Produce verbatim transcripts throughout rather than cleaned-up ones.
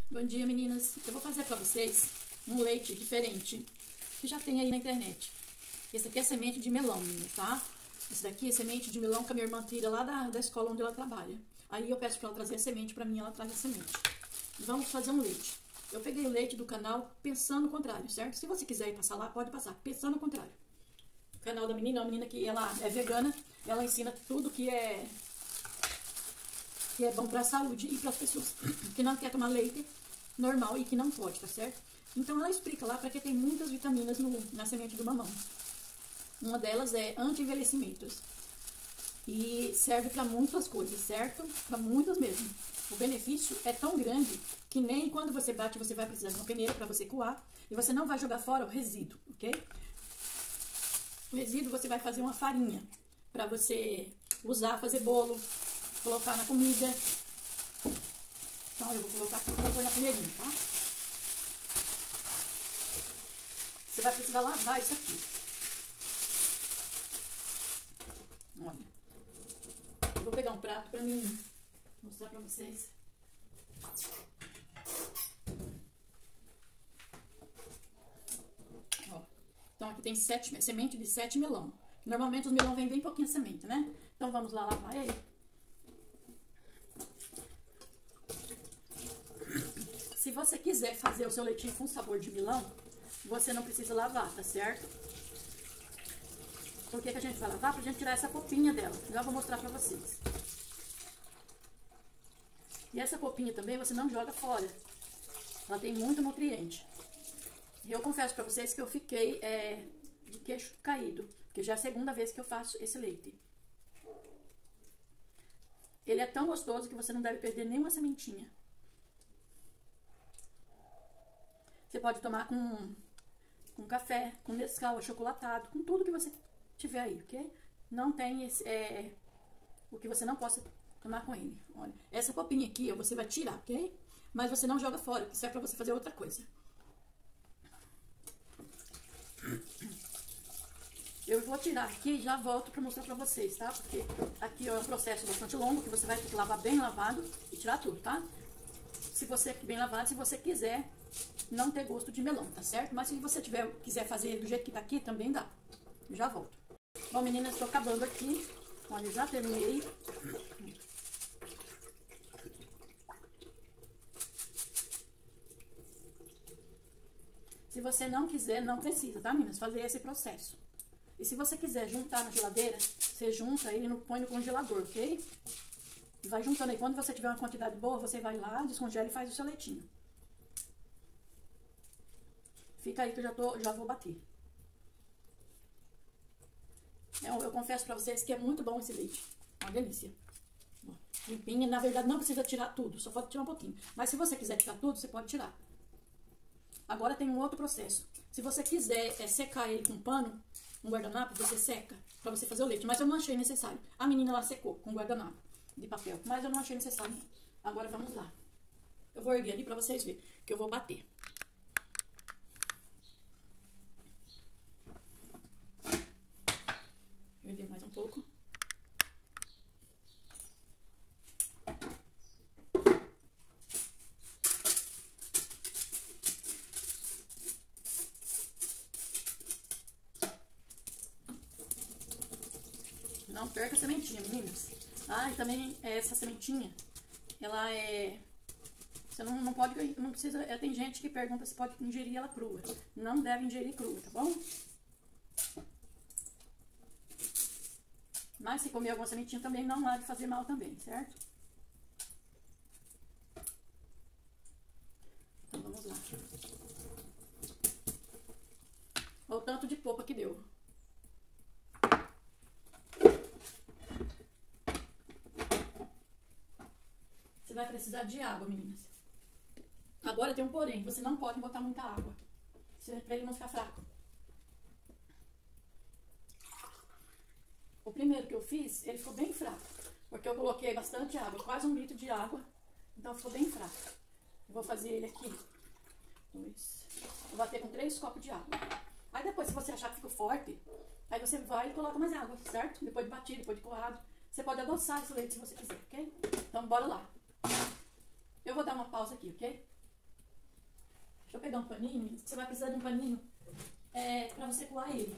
Bom dia, meninas. Eu vou fazer pra vocês um leite diferente, que já tem aí na internet. Esse aqui é semente de melão, meninas, tá? Esse daqui é semente de melão que a minha irmã tira lá da, da escola onde ela trabalha. Aí eu peço pra ela trazer a semente pra mim, ela traz a semente. Vamos fazer um leite. Eu peguei o leite do canal Pensando o Contrário, certo? Se você quiser ir passar lá, pode passar. Pensando o Contrário. O canal da menina é uma menina que ela é vegana, ela ensina tudo que é... que é bom para a saúde e para as pessoas que não quer tomar leite normal e que não pode, tá certo? Então ela explica lá para que tem muitas vitaminas no, na semente do mamão. Uma delas é anti-envelhecimentos e serve para muitas coisas, certo? Para muitas mesmo. O benefício é tão grande que nem quando você bate você vai precisar de uma peneira para você coar e você não vai jogar fora o resíduo, ok? O resíduo você vai fazer uma farinha para você usar, fazer bolo, colocar na comida. Então eu vou colocar aqui para pôr na peneirinha, tá? Você vai precisar lavar isso aqui. Olha. Eu vou pegar um prato para mim mostrar para vocês. Ó. Então aqui tem sete, semente de sete melão. Normalmente os melão vêm bem pouquinho semente, né? Então vamos lá lavar ele. Se você quiser fazer o seu leitinho com sabor de melão, você não precisa lavar, tá certo? Por que que a gente vai lavar? Pra gente tirar essa polpinha dela. Já vou mostrar pra vocês. E essa polpinha também você não joga fora. Ela tem muito nutriente. E eu confesso pra vocês que eu fiquei é, de queixo caído. Porque já é a segunda vez que eu faço esse leite. Ele é tão gostoso que você não deve perder nenhuma sementinha. Você pode tomar com, com café, com Nescau, achocolatado, com tudo que você tiver aí, ok? Não tem esse, é, o que você não possa tomar com ele. Olha, essa polpinha aqui, ó, você vai tirar, ok? Mas você não joga fora, isso é pra você fazer outra coisa. Eu vou tirar aqui e já volto pra mostrar pra vocês, tá? Porque aqui ó, é um processo bastante longo, que você vai ter que lavar bem lavado e tirar tudo, tá? Se você, bem lavado, se você quiser não ter gosto de melão, tá certo? Mas se você tiver, quiser fazer do jeito que tá aqui, também dá. Eu já volto. Bom, meninas, estou acabando aqui. Olha, já terminei. Se você não quiser, não precisa, tá, meninas? Fazer esse processo. E se você quiser juntar na geladeira, você junta ele e põe no congelador, ok? E vai juntando aí. Quando você tiver uma quantidade boa, você vai lá, descongela e faz o seu leitinho. Fica aí que eu já, tô, já vou bater. Eu, eu confesso pra vocês que é muito bom esse leite. Uma delícia. Ó, limpinha. Na verdade, não precisa tirar tudo. Só pode tirar um pouquinho. Mas se você quiser tirar tudo, você pode tirar. Agora tem um outro processo. Se você quiser é, secar ele com pano, um guardanapo, você seca pra você fazer o leite. Mas eu não achei necessário. A menina lá secou com guardanapo de papel. Mas eu não achei necessário. Agora vamos lá. Eu vou erguer ali pra vocês verem que eu vou bater. Erguer mais um pouco. Não perca a sementinha, meninas. Ah, e também essa sementinha, ela é... Você não, não pode, não precisa... É, tem gente que pergunta se pode ingerir ela crua. Não deve ingerir crua, tá bom? Mas se comer alguma sementinha também não há de fazer mal também, certo? Então vamos lá. Olha o tanto de polpa que deu. Você vai precisar de água, meninas. Agora tem um porém, você não pode botar muita água, pra ele não ficar fraco. O primeiro que eu fiz, ele ficou bem fraco, porque eu coloquei bastante água, quase um litro de água, então ficou bem fraco. Eu vou fazer ele aqui, dois, vou bater com três copos de água. Aí depois, se você achar que ficou forte, aí você vai e coloca mais água, certo? Depois de batido, depois de coado. Você pode adoçar esse leite se você quiser, ok? Então bora lá. Eu vou dar uma pausa aqui, ok? Deixa eu pegar um paninho. Você vai precisar de um paninho é, pra você coar ele.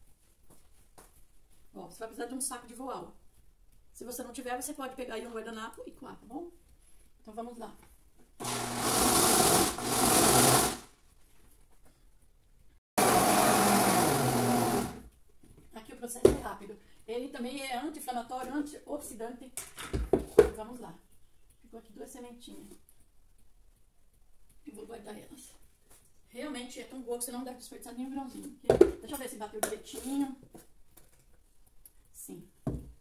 Ó, você vai precisar de um saco de voal. Se você não tiver, você pode pegar aí um guardanapo e coar, tá bom? Então vamos lá. Aqui o processo é rápido. Ele também é anti-inflamatório, antioxidante. Vamos lá. Ficou aqui duas sementinhas. Eu vou guardar elas. Realmente é tão boa que você não deve desperdiçar nenhum grãozinho. Deixa eu ver se bateu direitinho. Sim.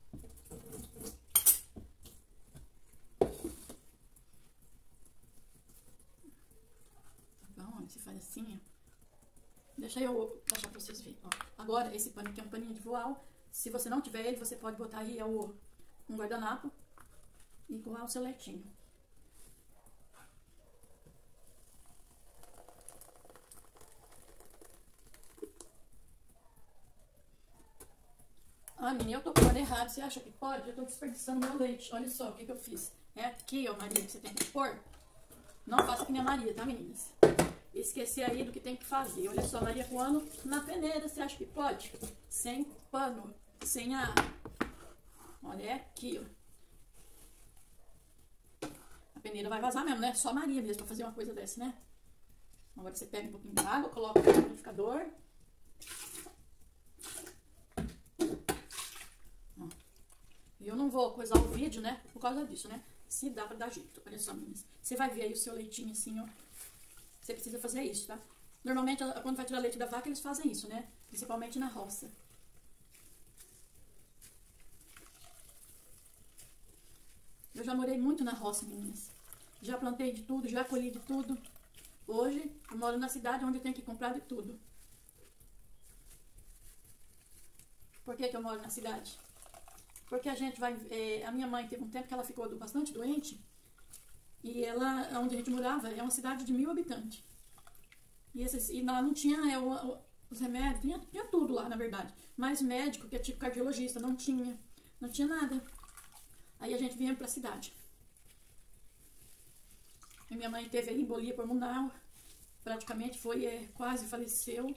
Tá bom? Você faz assim, ó. Deixa eu baixar pra vocês verem. Ó. Agora, esse pano aqui é um paninho de voal. Se você não tiver ele, você pode botar aí um guardanapo e coar o seu leitinho. Ah, menina, eu tô pondo errado. Você acha que pode? Eu tô desperdiçando meu leite. Olha só o que que eu fiz. É aqui, ó, Maria, que você tem que pôr. Não faça que nem a Maria, tá, meninas? Esqueci aí do que tem que fazer. Olha só, Maria coando na peneira. Você acha que pode? Sem pano, sem ar. Olha, é aqui, ó. A peneira vai vazar mesmo, né? Só Maria mesmo pra fazer uma coisa dessa, né? Agora você pega um pouquinho de água, coloca no liquidificador. Eu não vou coisar o vídeo, né? Por causa disso, né? Se dá pra dar jeito. Olha só, meninas. Você vai ver aí o seu leitinho assim, ó. Você precisa fazer isso, tá? Normalmente, quando vai tirar leite da vaca, eles fazem isso, né? Principalmente na roça. Eu já morei muito na roça, meninas. Já plantei de tudo, já colhi de tudo. Hoje, eu moro na cidade onde eu tenho que comprar de tudo. Por que que eu moro na cidade? Porque a gente vai... É, a minha mãe teve um tempo que ela ficou bastante doente. E ela, onde a gente morava, é uma cidade de mil habitantes. E, esses, e lá não tinha é, o, os remédios, tinha, tinha tudo lá, na verdade. Mas médico, que é tipo cardiologista, não tinha. Não tinha nada. Aí a gente vinha pra cidade. E minha mãe teve embolia pulmonar. Praticamente foi, é, quase faleceu.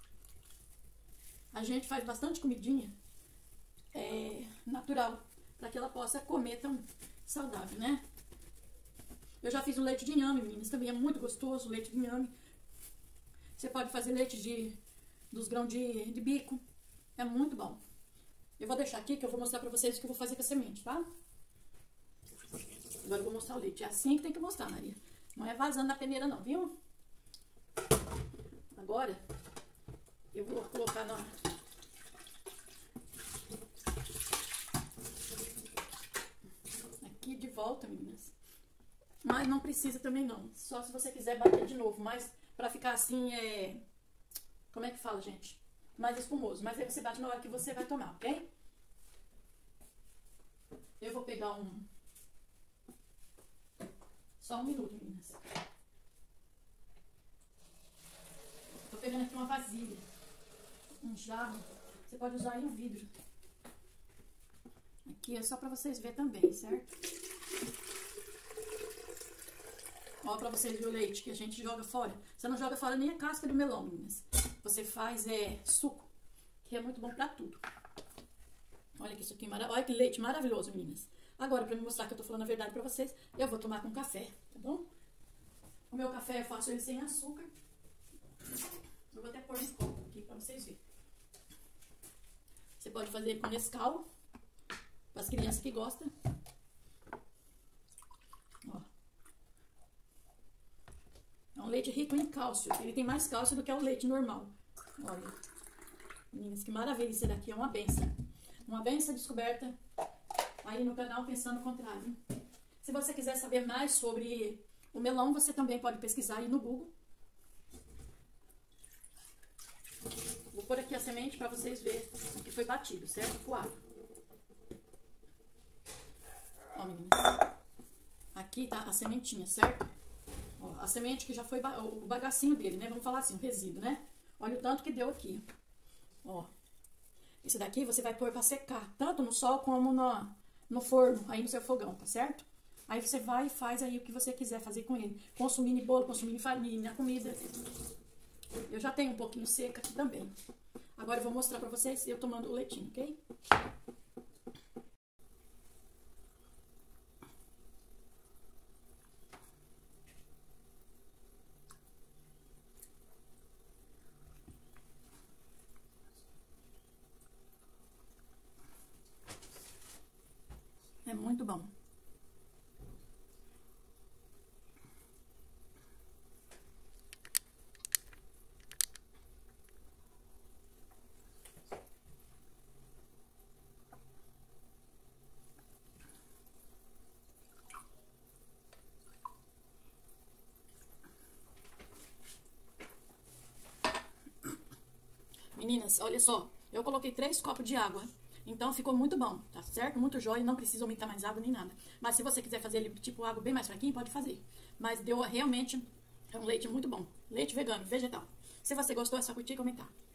A gente faz bastante comidinha. É, natural, para que ela possa comer tão saudável, né? Eu já fiz o leite de inhame, meninas, também é muito gostoso o leite de inhame. Você pode fazer leite de, dos grãos de, de bico, é muito bom. Eu vou deixar aqui que eu vou mostrar para vocês o que eu vou fazer com a semente, tá? Agora eu vou mostrar o leite, é assim que tem que mostrar, Maria. Não é vazando na peneira não, viu? Agora, eu vou colocar na... de volta, meninas. Mas não precisa também não. Só se você quiser bater de novo. Mas pra ficar assim, é... Como é que fala, gente? Mais espumoso. Mas aí você bate na hora que você vai tomar, ok? Eu vou pegar um... Só um minuto, meninas. Tô pegando aqui uma vasilha. Um jarro. Você pode usar aí um vidro. Aqui é só pra vocês verem também, certo? Ó, pra vocês verem o leite que a gente joga fora. Você não joga fora nem a casca do melão, meninas. Você faz é, suco, que é muito bom pra tudo. Olha que suquinho maravilhoso. Olha que leite maravilhoso, meninas. Agora, pra me mostrar que eu tô falando a verdade pra vocês, eu vou tomar com café, tá bom? O meu café eu faço ele sem açúcar. Eu vou até pôr no copo aqui pra vocês verem. Você pode fazer com Nescau. Para as crianças que gostam. Ó. É um leite rico em cálcio. Ele tem mais cálcio do que o leite normal. Olha. Meninas, que maravilha. Isso daqui é uma benção. Uma benção descoberta aí no canal Pensando o Contrário. Se você quiser saber mais sobre o melão, você também pode pesquisar aí no Google. Vou pôr aqui a semente para vocês verem o que foi batido, certo? Coado. Ó, meninas, aqui tá a sementinha, certo? Ó, a semente que já foi o bagacinho dele, né? Vamos falar assim, o resíduo, né? Olha o tanto que deu aqui. Ó, esse daqui você vai pôr pra secar, tanto no sol como no, no forno, aí no seu fogão, tá certo? Aí você vai e faz aí o que você quiser fazer com ele. Consumindo bolo, consumindo farinha, comida. Eu já tenho um pouquinho seca aqui também. Agora eu vou mostrar pra vocês eu tomando o leitinho, ok? É muito bom. Meninas, olha só, eu coloquei três copos de água, então ficou muito bom, tá certo? Muito jóia, não precisa aumentar mais água nem nada. Mas se você quiser fazer ele tipo água bem mais fraquinho, pode fazer. Mas deu realmente, é um leite muito bom. Leite vegano, vegetal. Se você gostou, é só curtir e comentar.